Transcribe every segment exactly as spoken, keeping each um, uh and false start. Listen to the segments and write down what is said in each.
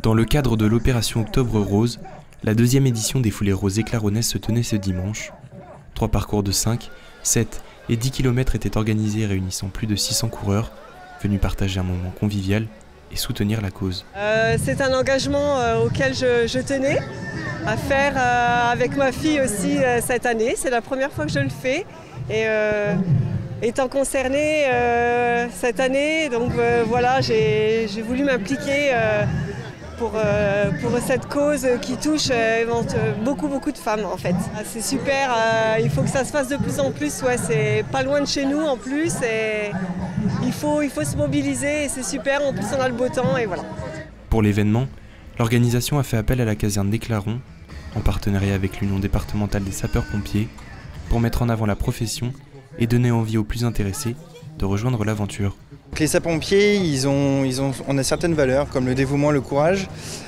Dans le cadre de l'opération Octobre Rose, la deuxième édition des Foulées Roses éclaronnaises se tenait ce dimanche. Trois parcours de cinq, sept et dix kilomètres étaient organisés réunissant plus de six cents coureurs venus partager un moment convivial et soutenir la cause. Euh, c'est un engagement euh, auquel je, je tenais à faire euh, avec ma fille aussi euh, cette année. C'est la première fois que je le fais. Et euh, étant concernée euh, cette année, donc euh, voilà, j'ai voulu m'impliquer euh, pour, euh, pour cette cause qui touche euh, beaucoup beaucoup de femmes en fait. C'est super, euh, il faut que ça se fasse de plus en plus, ouais, c'est pas loin de chez nous en plus et il faut, il faut se mobiliser et c'est super, en plus on a le beau temps et voilà. Pour l'événement, l'organisation a fait appel à la caserne d'Éclaron, en partenariat avec l'Union départementale des sapeurs-pompiers, pour mettre en avant la profession et donner envie aux plus intéressés de rejoindre l'aventure. Les sapeurs-pompiers, ils ont, ils ont, on a certaines valeurs comme le dévouement, le courage,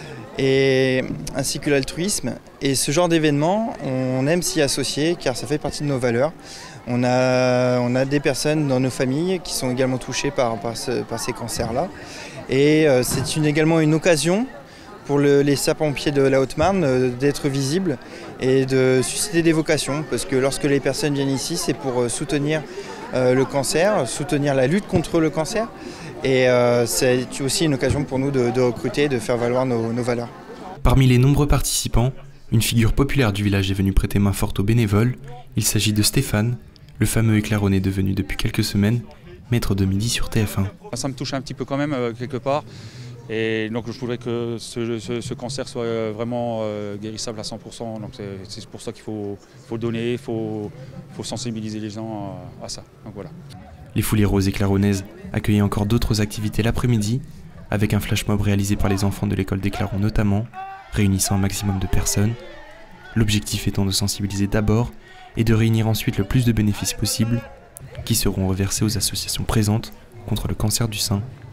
et, ainsi que l'altruisme. Et ce genre d'événement, on aime s'y associer car ça fait partie de nos valeurs. On a, on a des personnes dans nos familles qui sont également touchées par, par, ce, par ces cancers-là. Et euh, c'est une, également une occasion pour le, les sapeurs-pompiers de la Haute-Marne euh, d'être visibles et de susciter des vocations. Parce que lorsque les personnes viennent ici, c'est pour euh, soutenir euh, le cancer, soutenir la lutte contre le cancer. Et euh, c'est aussi une occasion pour nous de, de recruter, de faire valoir nos, nos valeurs. Parmi les nombreux participants, une figure populaire du village est venue prêter main forte aux bénévoles. Il s'agit de Stéphane, le fameux éclaronné devenu depuis quelques semaines maître de midi sur T F un. Ça me touche un petit peu quand même euh, quelque part. Et donc je voudrais que ce, ce, ce cancer soit vraiment euh, guérissable à cent pour cent. Donc c'est pour ça qu'il faut, faut donner, il faut, faut sensibiliser les gens à, à ça. Donc voilà. Les Foulées Roses éclaronnaises accueillent encore d'autres activités l'après-midi, avec un flash mob réalisé par les enfants de l'école d'Éclaron notamment, réunissant un maximum de personnes. L'objectif étant de sensibiliser d'abord et de réunir ensuite le plus de bénéfices possible, qui seront reversés aux associations présentes contre le cancer du sein.